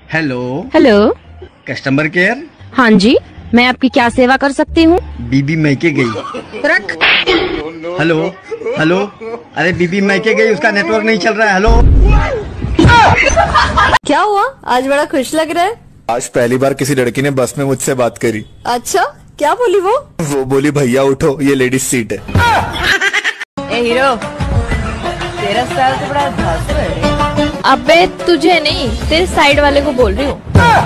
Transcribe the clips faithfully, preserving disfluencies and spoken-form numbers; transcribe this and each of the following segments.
Hello hello, customer care. हाँ जी, मैं आपकी क्या सेवा कर सकती हूँ? बीबी मैके गई। रख। हेलो हेलो, अरे बीबी मैके गई, उसका नेटवर्क नहीं चल रहा है। हेलो। क्या हुआ, आज बड़ा खुश लग रहा है? आज पहली बार किसी लड़की ने बस में मुझसे बात करी। अच्छा, क्या बोली वो? वो बोली भैया उठो, ये लेडीज सीट है। ए हीरो, तेरा स्टाइल तो बड़ा धांसू है। अबे तुझे नहीं, तेरे साइड वाले को बोल रही हूँ।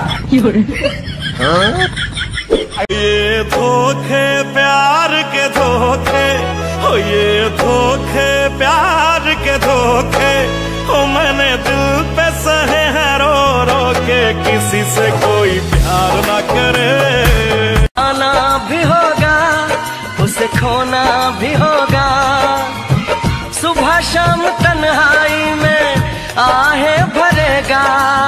ये धोखे प्यार के धोखे, हो ये धोखे प्यार के धोखे, हो मैंने दिल पे सहे हैं रो रो के, किसी से कोई प्यार ना करे। आना भी होगा, उसे खोना भी होगा, सुबह शाम तन्हाई में आहे भरेगा।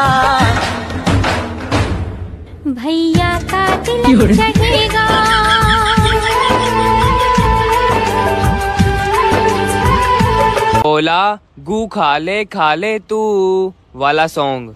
भैया का दिल चढ़ेगा। बोला गू खा ले खा ले तू वाला सॉन्ग।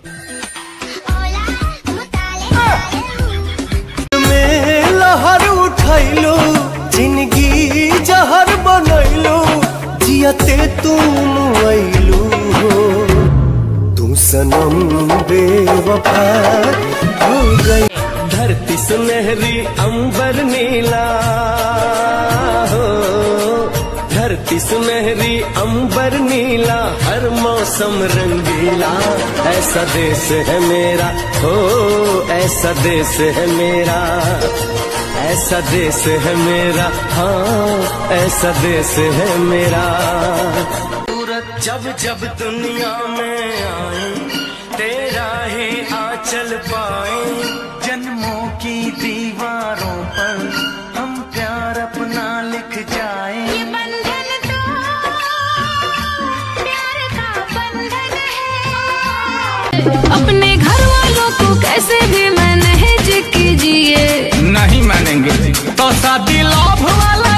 में लहर उठैलो, जिंदगी जहर बनैलो, जियते तू मुआइलो, तू सनम बेवफा हो गई। धरती सुनहरी अंबर नीला हो, धरती सुनहरी अंबर नीला, हर मौसम रंगीला, ऐसा देश है मेरा हो, ऐसा देश है मेरा, ऐसा देश है मेरा, हाँ ऐसा देश है मेरा। जब जब दुनिया में आए, तेरा ही आंचल पाए, जन्मों की दीवारों पर हम प्यार अपना लिख जाए। ये बंधन तो प्यार का बंधन है। अपने घर वालों को कैसे भी मैनेज कीजिए। नहीं मानेंगे तो शादी लव वाला